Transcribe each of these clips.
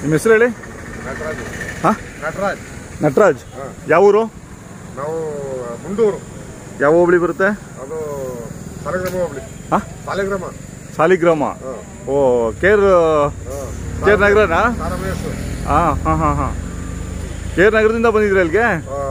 ನಿಮ್ಮ ಹೆಸರು ಹೇಳಿ. ನಟರಾಜ್. ಹಾಂ, ನಟರಾಜ್. ನಟರಾಜ್. ಯಾವ ಊರು? ನಾವು ಮುಂಡೂರು. ಯಾವ ಹೋಬಳಿ ಬರುತ್ತೆ ಅದು? ಸಾಲಿಗ್ರಾಮ ಹೋಬಳಿ. ಹಾಂ, ಸಾಲಿಗ್ರಾಮ. ಸಾಲಿಗ್ರಾಮ. ಓ, ಕೇರ್ ನಗರನಾ? ಹಾಂ ಹಾಂ ಹಾಂ ಹಾಂ. ಕೇರ್ ನಗರದಿಂದ ಬಂದಿದ್ರಿ ಅಲ್ಲಿಗೆ?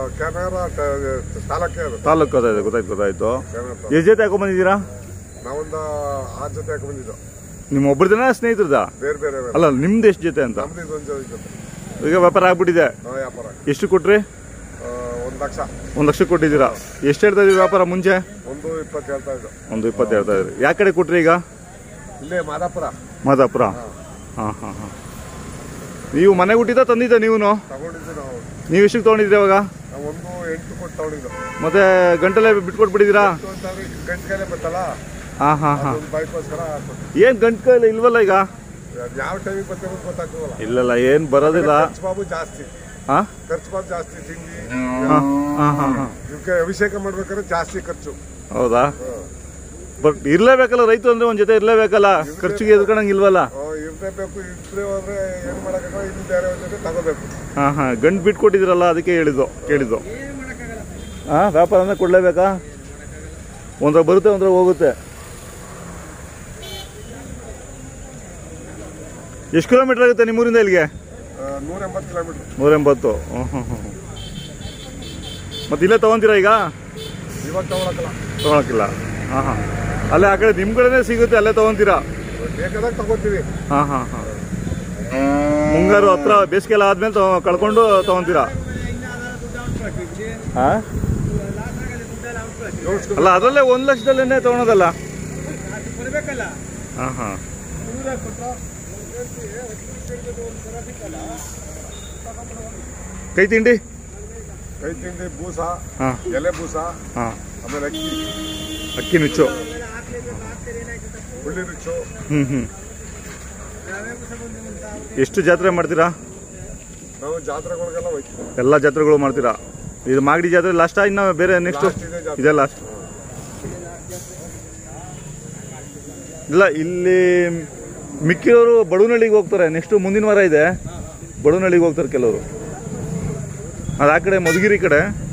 ತಾಲೂಕು ಅದಾಯ್ತು, ಗೊತ್ತಾಯ್ತು ಗೊತ್ತಾಯ್ತು. ಎಷ್ಟು ಜೊತೆ ಹಾಕೊಂಡ್ ಬಂದಿದ್ದೀರಾ? ನಾವೊಂದು 6 ಜೊತೆ ಹಾಕೊಂಡ್ ಬಂದಿದ್ದು. ನಿಮ್ಮ ಒಬ್ಬರದನ ಸ್ನೇಹಿತರದ? ಬೇರೆ ಬೇರೆ. ಅಲ್ಲ, ನಿಮ್ದು ಎಷ್ಟು ಜೊತೆ ಅಂತ? ಈಗ ವ್ಯಾಪಾರ ಆಗ್ಬಿಟ್ಟಿದೆ. ಎಷ್ಟು ಕೊಟ್ರಿ? 1 ಲಕ್ಷ. 1 ಲಕ್ಷ ಕೊಟ್ಟಿದ್ದೀರಾ. ಎಷ್ಟು ಹೇಳ್ತಾ ಇದ್ರಿ ವ್ಯಾಪಾರ ಮುಂಚೆ? 1.20 ಹೇಳ್ತಾ ಇದ್ದು. 1.20 ಹೇಳ್ತಾ ಇದ್ರಿ. ಯಾವ ಕಡೆ ಕೊಟ್ರಿ ಈಗ? ಇಲ್ಲೇ ಮಾದಾಪುರ. ಮಾದಾಪುರ. ಹಾಂ ಹಾಂ ಹಾಂ. ನೀವು ಮನೆ ಹುಟ್ಟಿದ ತಂದಿದ್ದ? ನೀವು ತಗೊಂಡಿದ್ದು ನಾವು. ನೀವು ಎಷ್ಟಕ್ಕೆ ತಗೊಂಡಿದ್ರಿ ಅವಾಗ? 1.8 ಕೊಟ್ಟು ತಗೊಂಡಿದ್ದು. ಮತ್ತೆ ಗಂಟಲೆ ಬಿಟ್ಕೊಟ್ಬಿಟ್ಟಿದ್ದೀರಾ? ಗಂಟೆ ಬರ್ತಲ್ಲ. ಹಾಂ ಹಾಂ ಹಾಂ. ಬೈಕೋಸ್ಕರ ಏನು ಗಂಟು ಕಾಯಿಲೆ ಇಲ್ವಲ್ಲ ಈಗ? ಯಾವ ಟೈಮಿಗೆ ಬರ್ತೀವಿ ಗೊತ್ತಾಗ್ತದಲ್ಲ. ಇಲ್ಲಲ್ಲ, ಏನು ಬರೋದಿಲ್ಲ. ಖರ್ಚು ಬಾಬು ಜಾಸ್ತಿ. ಹಾಂ, ಖರ್ಚು ಬಾಬು ಜಾಸ್ತಿ. ತಿಂಡಿ ಹಾಂ ಹಾಂ ಹಾಂ ಹಾಂ. ಇವಕ್ಕೆ ಅಭಿಷೇಕ ಮಾಡ್ಬೇಕಾದ್ರೆ ಜಾಸ್ತಿ ಖರ್ಚು. ಹೌದಾ? ಬಟ್ ಇರ್ಲೇಬೇಕಲ್ಲ, ರೈತ ಅಂದ್ರೆ ಒಂದ್ ಜೊತೆ ಇರ್ಲೇಬೇಕಲ್ಲ, ಖರ್ಚಿಗೆ ಎದ್ಕೊಳಂಗಿಲ್ವಲ್ಲ. ಇರ್ಲೇಬೇಕು. ಇದ್ರೆ ಹೋದ್ರೆ ಏನ್ ಮಾಡಕ್ಕಾಗಲ್ಲ, ಇನ್ನು ಬೇರೆ ಜೊತೆ ತಗೋಬೇಕು. ಹಾಂ ಹಾಂ. ಗಂಟು ಬಿಟ್ಕೊಟ್ಟಿದ್ರಲ್ಲ, ಅದಕ್ಕೆ ಕೇಳಿದ್ದು. ಹಾಂ, ವ್ಯಾಪಾರ ಅಂದ್ರೆ ಕೊಡ್ಲೇಬೇಕಾ? ಒಂದ್ರ ಬರುತ್ತೆ, ಒಂದ್ರ ಹೋಗುತ್ತೆ. ಎಷ್ಟು ಕಿಲೋಮೀಟರ್ ಆಗುತ್ತೆ ನಿಮ್ಮೂರಿಂದ ಇಲ್ಲಿಗೆ? 180 ಕಿಲೋಮೀಟರ್. 180. ಹ್ಞೂ ಹ್ಞೂ ಹ್ಞೂ. ಮತ್ತೆ ಇಲ್ಲೇ ತಗೊಂತೀರಾ ಈಗ? ಇವಾಗ ತಗೊಳಕಿಲ್ಲ. ಹಾಂ ಹಾಂ. ಅಲ್ಲೇ ಆ ಕಡೆ ನಿಮ್ಮ ಕಡೆನೇ ಸಿಗುತ್ತೆ, ಅಲ್ಲೇ ತಗೊಂತೀರಾ? ಬೇಕಾದಾಗ ತಗೋತೀವಿ. ಹಾಂ ಹಾಂ ಹಾಂ. ಮುಂಗಾರು ಹತ್ರ ಬೇಸಿಗೆ ಎಲ್ಲ ಆದ್ಮೇಲೆ ಕಳ್ಕೊಂಡು ತಗೊಂತೀರಾ? ಹಾಂ, ಅಲ್ಲ ಅದರಲ್ಲೇ 1 ಲಕ್ಷದಲ್ಲೇ ತಗೊಳೋದಲ್ಲ? ಹಾಂ ಹಾಂ. ಕೈ ತಿಂಡಿ ಬೂಸ, ಹಾಂ, ಎಲೆ ಬೂಸ, ಹಾಂ, ಆಮೇಲೆ ಅಕ್ಕಿ ನುಚ್ಚು, ಹುಳ್ಳಿ ನುಚ್ಚು. ಹ್ಞೂ. ಎಷ್ಟು ಜಾತ್ರೆ ಮಾಡ್ತೀರಾ? ನಾವು ಜಾತ್ರೆಗಳಿಗೆಲ್ಲ ಹೋಗ್ತೀವಿ. ಎಲ್ಲ ಜಾತ್ರೆಗಳು ಮಾಡ್ತೀರಾ? ಇದು ಮಾಗಡಿ ಜಾತ್ರೆ ಲಾಸ್ಟಾ? ಇನ್ನು ಬೇರೆ ನೆಕ್ಸ್ಟ್? ಇದೇ ಲಾಸ್ಟ್. ಇಲ್ಲ, ಇಲ್ಲಿ ಮಿಕ್ಕಿರೋರು ಬಡವನಹಳ್ಳಿಗೆ ಹೋಗ್ತಾರೆ. ನೆಕ್ಸ್ಟ್ ಮುಂದಿನ ವಾರ ಇದೆ, ಬಡವನಹಳ್ಳಿಗೆ ಹೋಗ್ತಾರೆ ಕೆಲವರು. ಅದು ಆ ಕಡೆ ಮಧುಗಿರಿ ಕಡೆ.